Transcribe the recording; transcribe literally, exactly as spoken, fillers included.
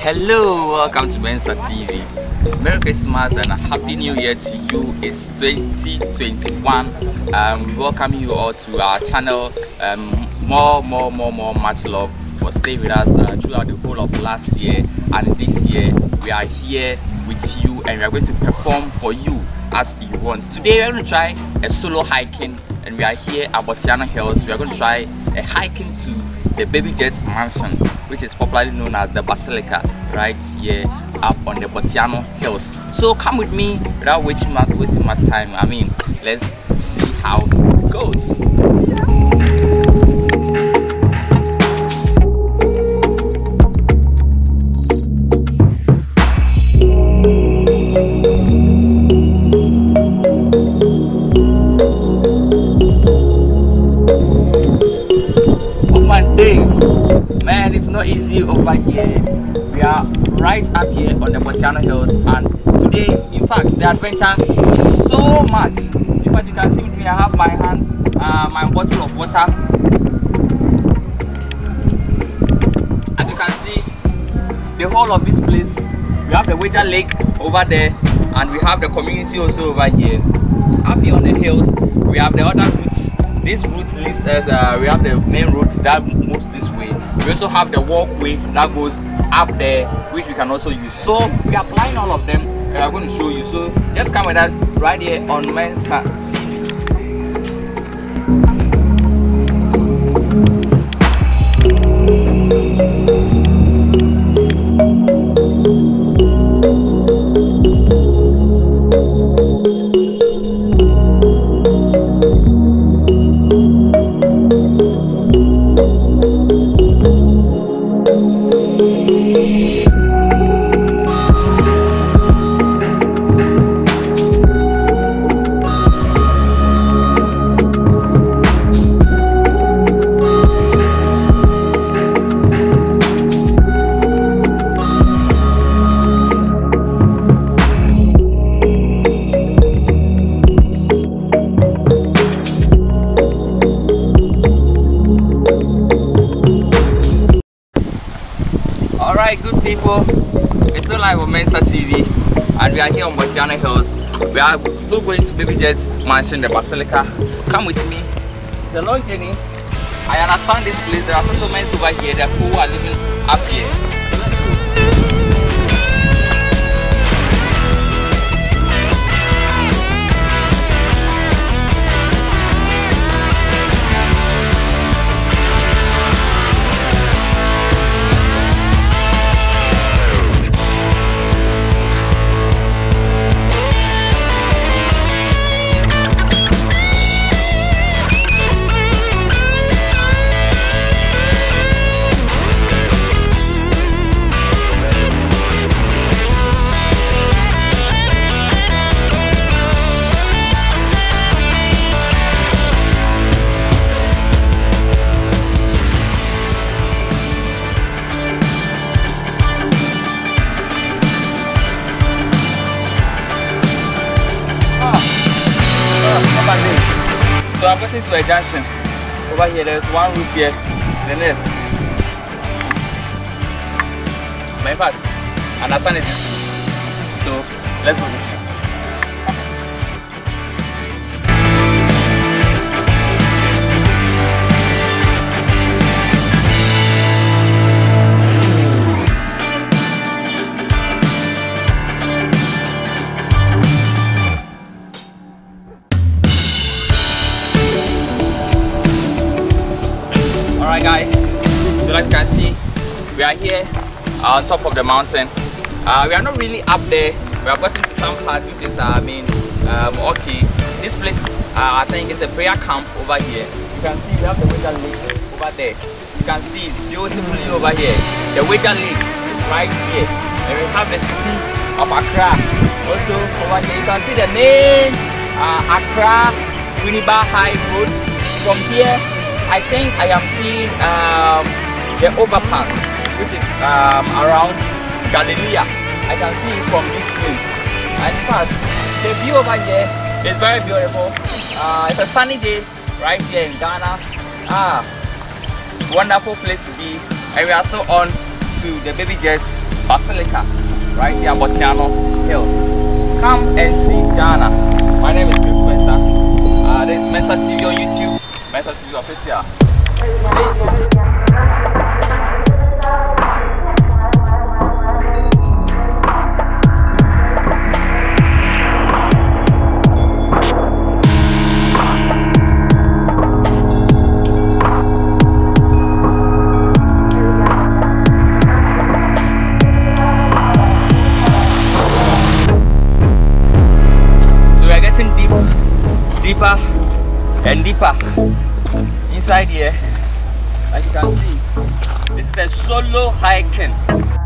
Hello, welcome to Mensa T V. Merry Christmas and a Happy New Year to you. It's twenty twenty-one. Um, we welcome you all to our channel. Um, more, more, more, more, much love for staying with us uh, throughout the whole of last year and this year. We are here with you and we are going to perform for you as you want. Today we are going to try a solo hiking and we are here at Botiano Hills. We are going to try a hiking to the Baby Jet Mansion, which is popularly known as the Basilica, right here up on the Botiano Hills. So come with me without wasting my, wasting my time. I mean, let's see how it goes. Man, it's not easy over here. We are right up here on the Botiano Hills, and today, in fact, the adventure is so much. In fact, you can see with me, I have my hand, uh, my bottle of water. As you can see, the whole of this place, we have the Wager Lake over there, and we have the community also over here. Up here on the hills, we have the other routes. This route leads us, uh, we have the main route that moves this way. We also have the walkway that goes up there, which we can also use. So we are applying all of them and I'm going to show you. So just come with us right here on Mensa T V. Alright, good people, we're still live on Mensa T V and we are here on Botiano Hills. We are still going to Baby Jet Mansion, the Basilica. Come with me. It's a long journey. I understand this place. There are also men over here that who are living up here. So I'm getting to a junction. Over here, there's one route here, the next. But in fact, I understand it. So let's go this way. Alright guys, so like you can see, we are here uh, on top of the mountain. Uh, we are not really up there. We have gotten to some part which is, uh, I mean, um, okay. This place, uh, I think it's a prayer camp over here. You can see we have the Wager Lake over there. You can see it beautifully over here. The Wager Lake is right here. And we have the city of Accra. Also over here, you can see the main uh, Accra Winneba High Road. From here, I think I am seeing um, the overpass, which is um, around Galilee. I can see it from this place. And in fact, the view over here is very beautiful. Uh, it's a sunny day right here in Ghana. Ah, wonderful place to be. And we are still on to the Baby Jet Basilica, right here, Botiano Hills. Come and see Ghana. My name is Chris Mensa. Uh, this is Mensa T V on YouTube, Mensa T V official. Deeper and deeper inside here. As you can see, this is a solo hiking.